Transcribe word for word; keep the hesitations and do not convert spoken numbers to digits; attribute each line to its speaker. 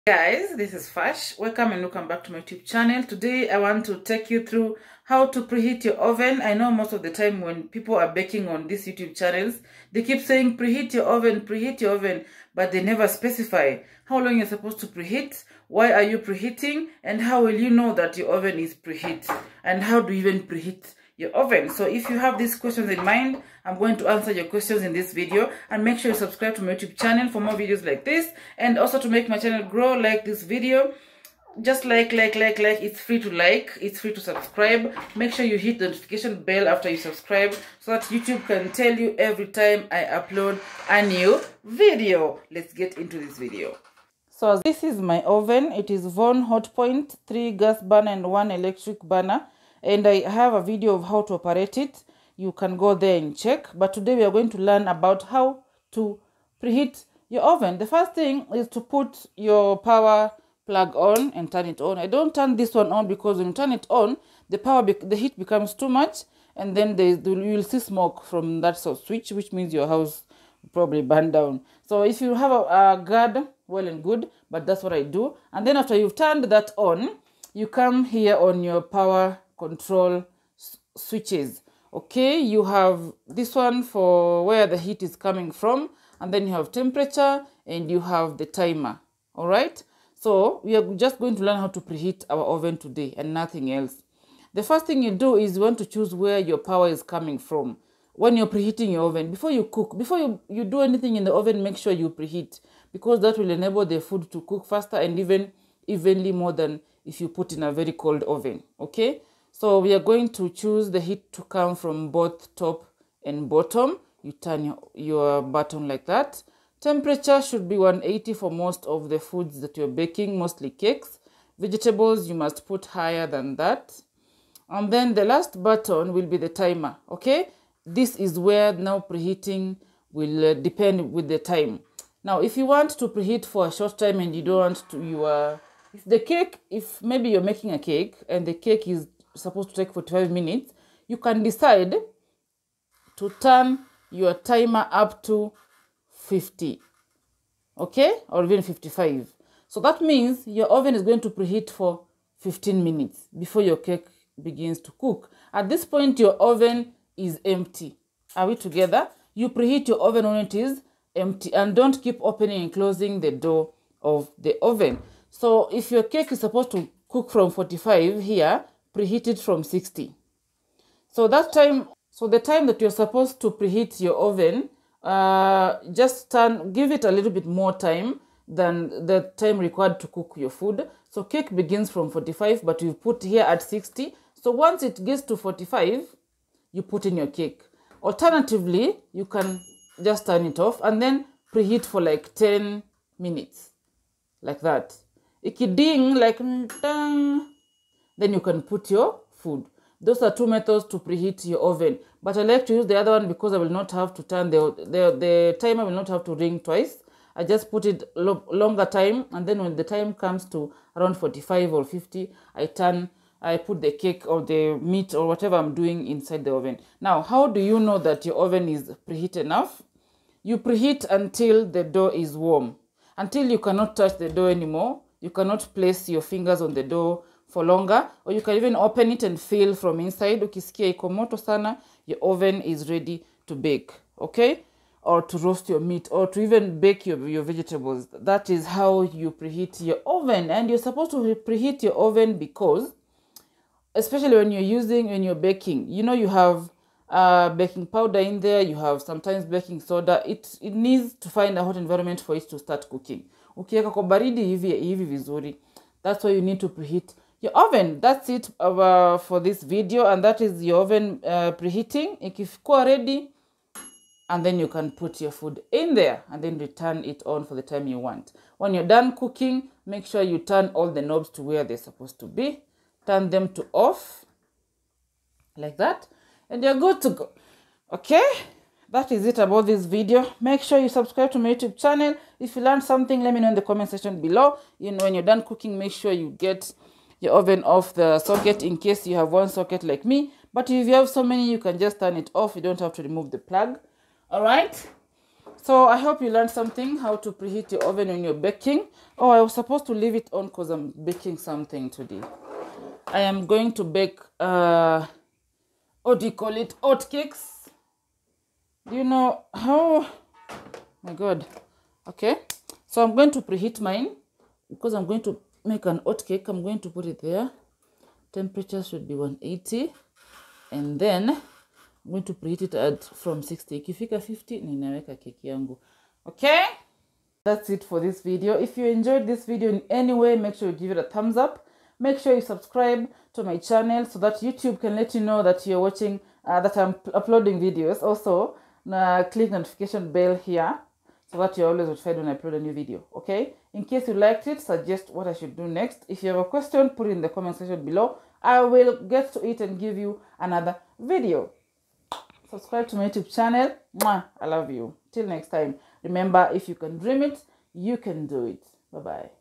Speaker 1: Guys, this is Fash. Welcome and welcome back to my YouTube channel. Today I want to take you through how to preheat your oven. I know most of the time when people are baking on these YouTube channels, they keep saying preheat your oven, preheat your oven, but they never specify how long you're supposed to preheat, why are you preheating, and how will you know that your oven is preheat, and how do you even preheat your oven. So if you have these questions in mind, I'm going to answer your questions in this video, and make sure you subscribe to my YouTube channel for more videos like this, and also to make my channel grow, like this video. Just like like like like it's free to like, it's free to subscribe. Make sure you hit the notification bell after you subscribe so that YouTube can tell you every time I upload a new video. Let's get into this video. So this is my oven. It is Von Hotpoint, three gas burner and one electric burner, and I have a video of how to operate it. You can go there and check, but today we are going to learn about how to preheat your oven. The first thing is to put your power plug on and turn it on. I don't turn this one on because when you turn it on, the power the heat becomes too much, and then there is, you will see smoke from that sort of switch, which means your house will probably burn down. So if you have a, a guard, well and good, but that's what I do. And then after you've turned that on, you come here on your power control switches. Okay, you have this one for where the heat is coming from, and then you have temperature, and you have the timer. All right, so we are just going to learn how to preheat our oven today and nothing else. The first thing you do is you want to choose where your power is coming from when you're preheating your oven. Before you cook, before you, you do anything in the oven, make sure you preheat, because that will enable the food to cook faster and even evenly more than if you put in a very cold oven. Okay, so we are going to choose the heat to come from both top and bottom. You turn your, your button like that. Temperature should be one eighty for most of the foods that you're baking, mostly cakes. Vegetables, you must put higher than that. And then the last button will be the timer. Okay, this is where now preheating will uh, depend with the time. Now, if you want to preheat for a short time and you don't want to, you are, if the cake, if maybe you're making a cake and the cake is supposed to take forty-five minutes, you can decide to turn your timer up to fifty, okay, or even fifty-five. So that means your oven is going to preheat for fifteen minutes before your cake begins to cook. At this point, your oven is empty. Are we together? You preheat your oven when it is empty, and don't keep opening and closing the door of the oven. So if your cake is supposed to cook from forty-five here, preheat it from sixty. So that time, so the time that you're supposed to preheat your oven, uh, just turn, give it a little bit more time than the time required to cook your food. So cake begins from forty-five, but you put here at sixty. So once it gets to forty-five, you put in your cake. Alternatively, you can just turn it off and then preheat for like ten minutes, like that. Ikiding like dang, then you can put your food. Those are two methods to preheat your oven, but I like to use the other one because I will not have to turn the the, the timer will not have to ring twice. I just put it lo longer time, and then when the time comes to around forty-five or fifty, I turn I put the cake or the meat or whatever I'm doing inside the oven. Now, how do you know that your oven is preheated enough? You preheat until the door is warm, until you cannot touch the door anymore. You cannot place your fingers on the door for longer, or you can even open it and feel from inside. Ukisikia iko moto sana, your oven is ready to bake, okay? Or to roast your meat, or to even bake your, your vegetables. That is how you preheat your oven. And you're supposed to preheat your oven because, especially when you're using, when you're baking, you know, you have uh, baking powder in there, you have sometimes baking soda. It, it needs to find a hot environment for it to start cooking. Ukiweka kwa baridi hivi hivi vizuri. That's why you need to preheat your oven. That's it uh, for this video, and that is your oven uh, preheating. Ikifikuwa ready, and then you can put your food in there and then return it on for the time you want. When you're done cooking, make sure you turn all the knobs to where they're supposed to be. Turn them to off, like that, and you're good to go. Okay, that is it about this video. Make sure you subscribe to my YouTube channel. If you learned something, let me know in the comment section below. You know, when you're done cooking, make sure you get your oven off the socket in case you have one socket like me. But if you have so many, you can just turn it off. You don't have to remove the plug. All right, So I hope you learned something, how to preheat your oven when you're baking. Oh, I was supposed to leave it on because I'm baking something today. I am going to bake, uh, what do you call it, oat cakes. Do you know how? My God. Okay. So I'm going to preheat mine because I'm going to make an oat cake. I'm going to put it there. Temperature should be one eighty. And then I'm going to preheat it at from sixty. Ikifika fifty, ninaweka keki yangu. Okay? That's it for this video. If you enjoyed this video in any way, make sure you give it a thumbs up. Make sure you subscribe to my channel so that YouTube can let you know that you're watching, uh, that I'm uploading videos. Also, uh, click notification bell here so that you're always notified when I upload a new video. Okay? In case you liked it, suggest what I should do next. If you have a question, put it in the comment section below. I will get to it and give you another video. Subscribe to my YouTube channel. Mwah, I love you. Till next time. Remember, if you can dream it, you can do it. Bye-bye.